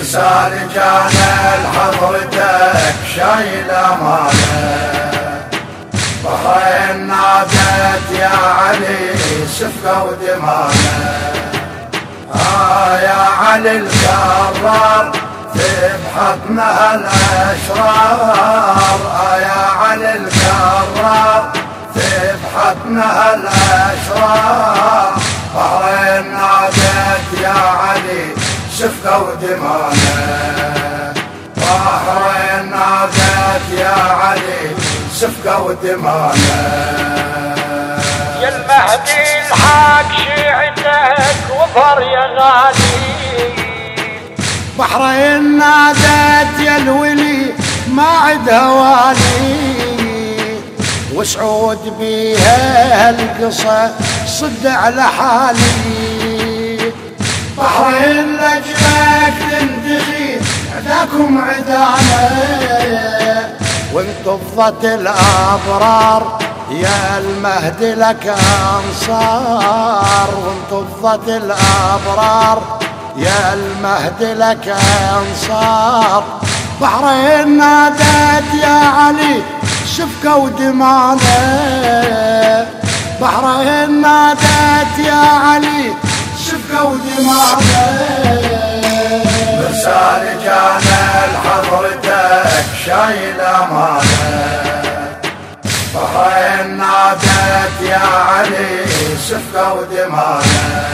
برسال جانا لحضرتك شايل امانه، بحرين نادت يا علي سفكه ودمانه. يا علي الكرار تبحثنا الاشرار، يا علي الكرار تبحثنا الاشرار. بحرين نادت يا علي سفكه ودمانه، بحرين نادت يا علي سفكه ودمانه. يا المهدي الحق شيعتك وظهر يا غالي، بحرين نادت يا الولي ما عدها والي، وسعود بيها القصة صد على حالي. بحرين لجلك تنتهي عداكم عدانا، وانتفضت الابرار يا المهدي لك انصار، وانتفضت الابرار يا المهدي لك انصار. بحرين نادت يا علي سفكه ودمانه، بحرين نادت يا علي سفكه ودمانه. برسال جانا لحضرتك شايل امانه، بحرين نادت يا علي سفكه ودمانه.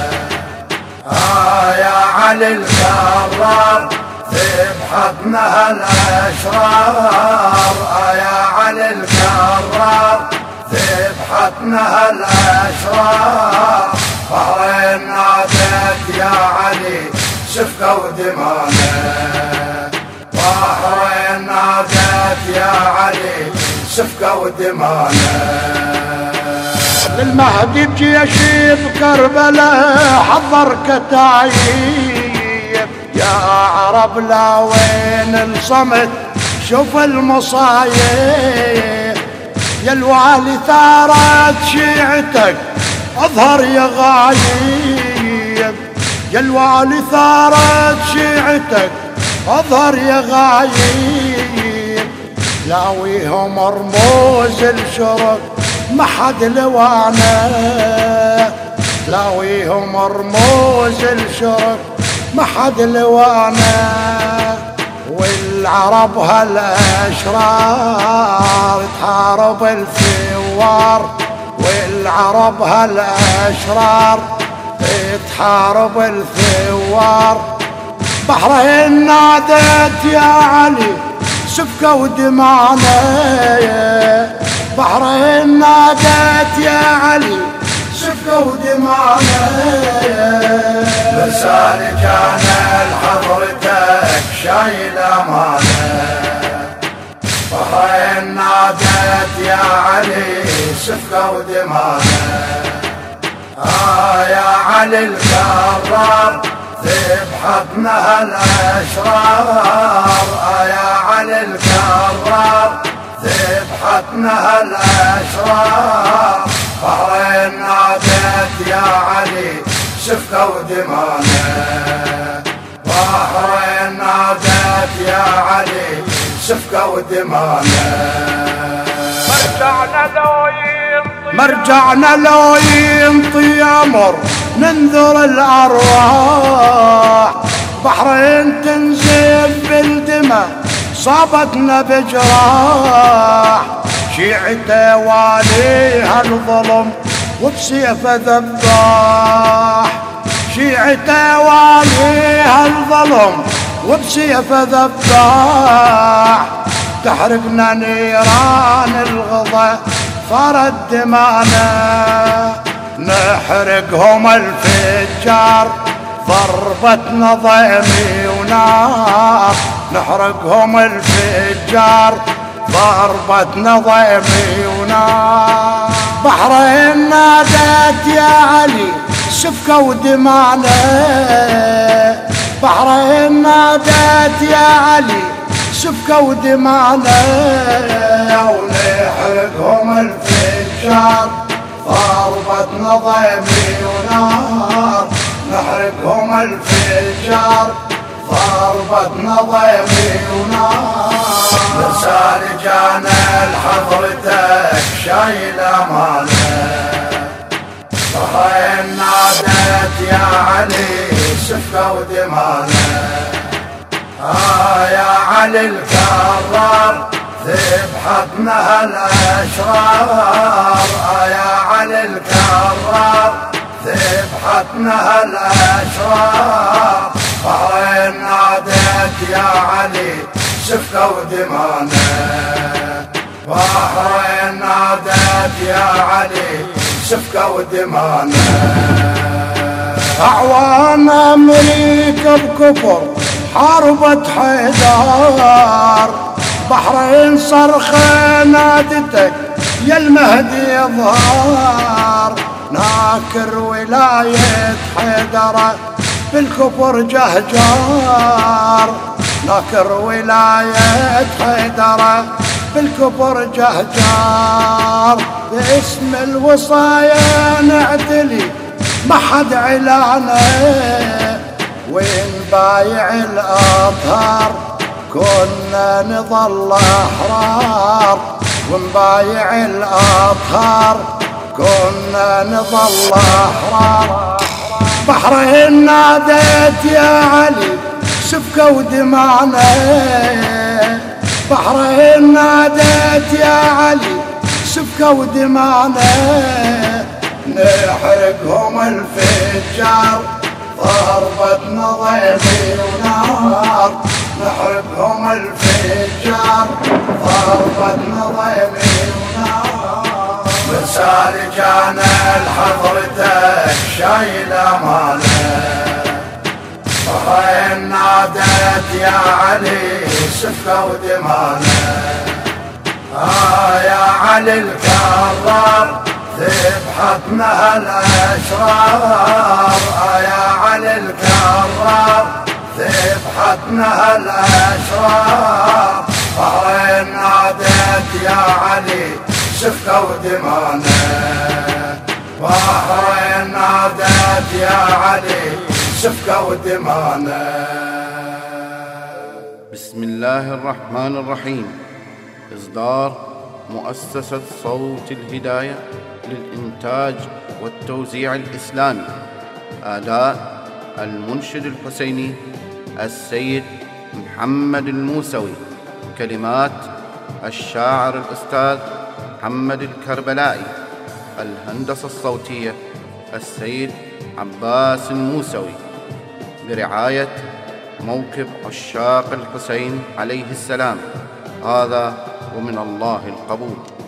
يا علي الكرار تبحثنا الاشرار، يا علي الكرار تبحثنا الاشرار. بحرين نادت يا علي سفكه ودمانه، بحرين نادت يا علي سفكه ودمانه. للمهدي بجيش بكربلاء حضر كتايب، يا عرب لا وين الصمت شوف المصايب. يا الوالي ثارت شيعتك اظهر يا غايب، يا الوالي ثارت شيعتك اظهر يا غايب. لاويهم رموز الشرق ما حد لوانا، لاويهم رموز الشرق ما حد لوانا. والعرب هالاشرار تحارب الثوار، والعرب هالاشرار تحارب الثوار. بحرين نادت يا علي سفكه ودمانه، بحرين نادت يا علي سفكه ودمانه. برسال جانا لحضرتك شايل امانه، بحرين نادت يا علي سفكه ودمانه. يا علي الكرار تبحثنا الاشرار، يا علي الكرار تبحثنا الاشرار. بحرين نادت يا علي سفكه ودمانه، بحرين نادت يا علي سفكه ودمانه. مرجعنا لو ينطي امر ننذر الارواح. بحرين تنزف بالدماء صابتنا بجراح، شيعته واليها الظلم وبسيفه ذباح، شيعته واليها الظلم وبسيفه ذباح. تحرقنا نيران الغضا فرد دمانا، نحرقهم الفجار ضربتنا ضيمي ونار، نحرقهم الفجار ضربتنا ضيمي ونار. بحرين نادت يا علي سفكه ودمانه، بحرين نادت يا علي سفكه ودمانه. ونحرقهم الفجار ضربتنا ضيمي ونار، نحرقهم الفجار ضربتنا ضيمي ونار. رسال جانا لحضرتك شايل امانه، صهين نادت يا علي سفكه ودمانه. يا علي الكرار ذبحتنا الاشرار، يا علي الكرار ذبحتنا الاشرار. بحرين نادت يا علي سفكه ودمانه، بحرين نادت يا علي سفكه ودمانه. اعوان امريكا بكفر حاربت حيدر، بحرين صرخة نادتك يا المهدي ظهر. ناكر ولاية حيدر بالكفر جهجار، ناكر ولاية حيدر بالكفر جهجار. باسم الوصايا نعتلي ما حد علانه، وين بايع الأطهار كنا نظل أحرار. ونبايع الأطهار كنا نظل أحرار. بحرين نادت يا علي سفكه ودمانه، بحرين نادت يا علي سفكه ودمانه. نحرقهم الفجار ضربتنا ضيمي ونار، نحرقهم الفجار ضربتنا ضيمي ونار. رسال جانا لحضرتك شايل امانه، بحرين نادت يا علي سفكه ودمانه. يا علي الكرار ذبحتنا الاشرار، يا علي الكرار ذبحتنا الاشرار. بحرين نادت يا علي سفكه ودمانه، بحرين نادت يا علي سفكه ودمانه. بسم الله الرحمن الرحيم. إصدار مؤسسة صوت الهداية للإنتاج والتوزيع الإسلامي. أداء المنشد الحسيني السيد محمد الموسوي. كلمات الشاعر الأستاذ محمد الكربلائي. الهندسة الصوتية السيد عباس الموسوي، برعاية موكب عشاق الحسين عليه السلام. هذا ومن الله القبول.